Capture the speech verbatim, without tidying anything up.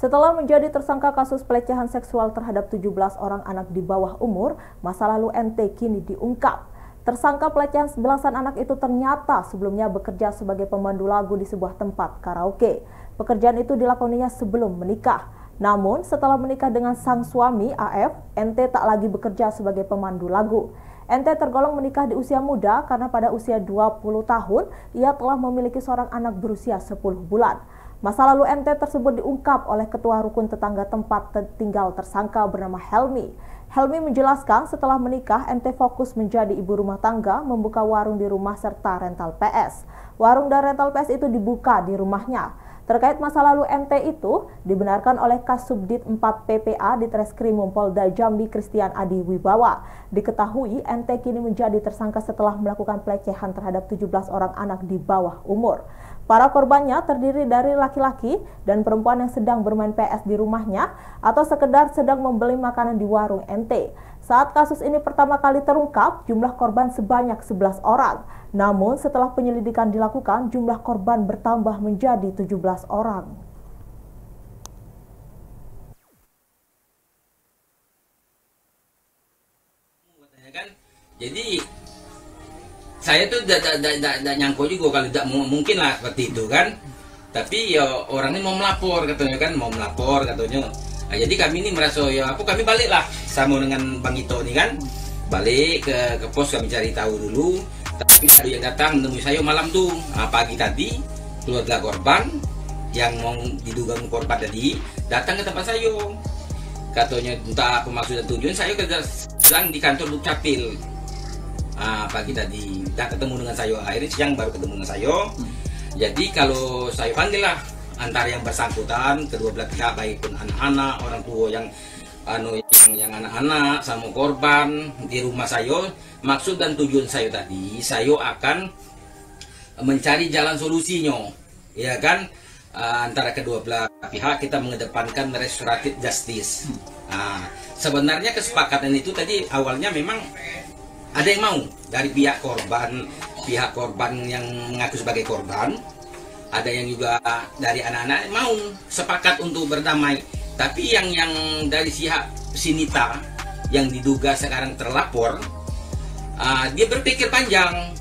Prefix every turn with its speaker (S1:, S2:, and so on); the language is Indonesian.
S1: Setelah menjadi tersangka kasus pelecehan seksual terhadap tujuh belas orang anak di bawah umur, masa lalu N T kini diungkap. Tersangka pelecehan belasan anak itu ternyata sebelumnya bekerja sebagai pemandu lagu di sebuah tempat karaoke. Pekerjaan itu dilakoninya sebelum menikah. Namun setelah menikah dengan sang suami A F, N T tak lagi bekerja sebagai pemandu lagu. N T tergolong menikah di usia muda karena pada usia dua puluh tahun ia telah memiliki seorang anak berusia sepuluh bulan. Masa lalu N T tersebut diungkap oleh Ketua Rukun Tetangga tempat tinggal tersangka bernama Helmi. Helmi menjelaskan setelah menikah, N T fokus menjadi ibu rumah tangga, membuka warung di rumah serta rental P S. Warung dan rental P S itu dibuka di rumahnya. Terkait masa lalu N T itu, dibenarkan oleh Kasubdit empat P P A di Treskrimum Polda Jambi Christian Adi Wibawa. Diketahui N T kini menjadi tersangka setelah melakukan pelecehan terhadap tujuh belas orang anak di bawah umur. Para korbannya terdiri dari laki-laki dan perempuan yang sedang bermain P S di rumahnya atau sekedar sedang membeli makanan di warung N T. Saat kasus ini pertama kali terungkap, jumlah korban sebanyak sebelas orang. Namun setelah penyelidikan dilakukan, jumlah korban bertambah menjadi tujuh belas orang.
S2: Jadi saya tuh tidak nyangkut juga kalau tidak mungkin lah seperti itu kan. Tapi ya orangnya mau melapor katanya kan, mau melapor katanya. Nah, jadi kami ini merasa ya aku kami balik lah sama dengan Bang Ito nih kan. Balik ke, ke pos kami cari tahu dulu. Tapi ada yang datang menemui saya malam tuh. Nah, pagi tadi keluarga korban yang mau diduga korban tadi datang ke tempat saya. Katanya entah apa maksud dan tujuan, saya sedang di kantor Dukcapil. Ah, pagi tadi tidak ketemu dengan saya, akhirnya siang baru ketemu dengan saya. Hmm. Jadi kalau saya panggil lah antara yang bersangkutan, kedua belah pihak baik pun anak-anak, orang tua yang anu yang, yang anak-anak sama korban di rumah saya. Maksud dan tujuan saya tadi, saya akan mencari jalan solusinya, ya kan? Ah, antara kedua belah pihak kita mengedepankan restoratif justice. Hmm. Ah, sebenarnya kesepakatan itu tadi awalnya memang ada yang mau dari pihak korban, pihak korban yang mengaku sebagai korban, ada yang juga dari anak-anak mau sepakat untuk berdamai. Tapi yang yang dari pihak Sinita yang diduga sekarang terlapor, uh, dia berpikir panjang.